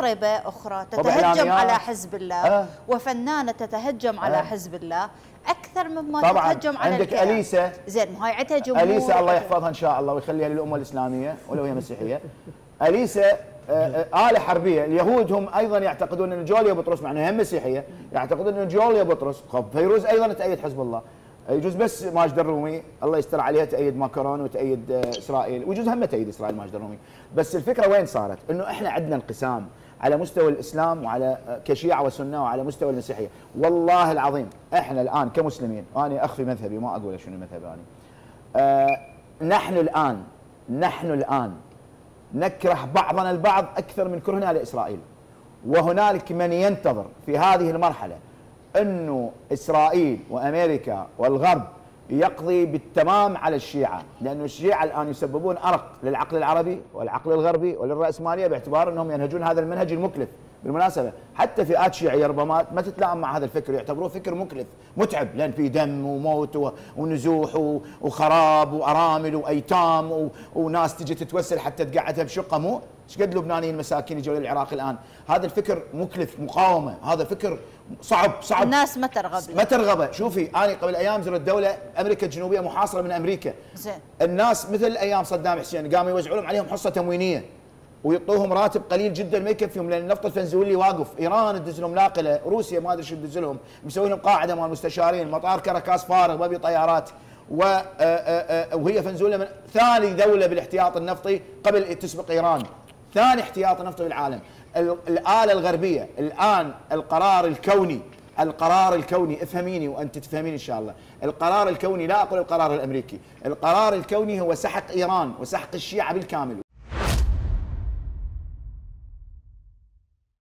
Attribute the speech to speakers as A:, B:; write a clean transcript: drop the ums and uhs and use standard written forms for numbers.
A: مطربة أخرى تتهجم على حزب الله وفنانة تتهجم على حزب الله أكثر مما تتهجم على
B: عندك أليسا.
A: زين، ما هي عندها جمهور.
B: أليسا الله يحفظها إن شاء الله ويخليها للأمة الإسلامية ولو هي مسيحية. أليسا آلة حربية. اليهود هم أيضا يعتقدون أن جوليا بطرس، مع أنها هم مسيحية، يعتقدون أن جوليا بطرس. فيروز أيضا تأيد حزب الله. يجوز بس ماجد الرومي الله يستر عليها تأيد ماكرون وتأيد إسرائيل، ويجوز هم تأيد إسرائيل ماجد الرومي. بس الفكرة وين صارت؟ أنه إحنا عندنا انقسام على مستوى الإسلام وعلى كشيعة وسنة وعلى مستوى المسيحية. والله العظيم إحنا الآن كمسلمين، أنا أخفي مذهبي ما أقول شنو مذهبي أنا. نحن الآن نكره بعضنا البعض أكثر من كرهنا لإسرائيل. وهنالك من ينتظر في هذه المرحلة أنه إسرائيل وأمريكا والغرب يقضي بالتمام على الشيعة، لأن الشيعة الآن يسببون أرق للعقل العربي والعقل الغربي وللرأسمالية، باعتبار أنهم ينهجون هذا المنهج المكلف. بالمناسبة حتى فئات شيعية ربما ما تتلائم مع هذا الفكر، يعتبروه فكر مكلف متعب، لأن في دم وموت ونزوح وخراب وأرامل وأيتام وناس تجي تتوسل حتى تقعدها بشقة. مو ايش قد لبنانيين مساكين يجوا للعراق الآن. هذا الفكر مكلف، مقاومة، هذا الفكر صعب.
A: الناس ما ترغب.
B: شوفي أنا قبل أيام زرت دولة أمريكا الجنوبية محاصرة من أمريكا.
A: زين.
B: الناس مثل أيام صدام حسين قاموا يوزعون عليهم حصة تموينية ويعطوهم راتب قليل جدا ما يكفيهم، لان النفط الفنزويلي واقف، ايران تدز لهم ناقله، روسيا ما ادري شو تدز لهم، مسوي لهم قاعده مال مستشارين، مطار كراكاس فارغ ما بي طيارات، وهي فنزويلا من ثاني دوله بالاحتياط النفطي قبل تسبق ايران، ثاني احتياط نفطي بالعالم. الاله الغربيه الان القرار الكوني افهميني وانت تفهمين ان شاء الله. القرار الكوني، لا اقول القرار الامريكي، القرار الكوني هو سحق ايران وسحق الشيعه بالكامل.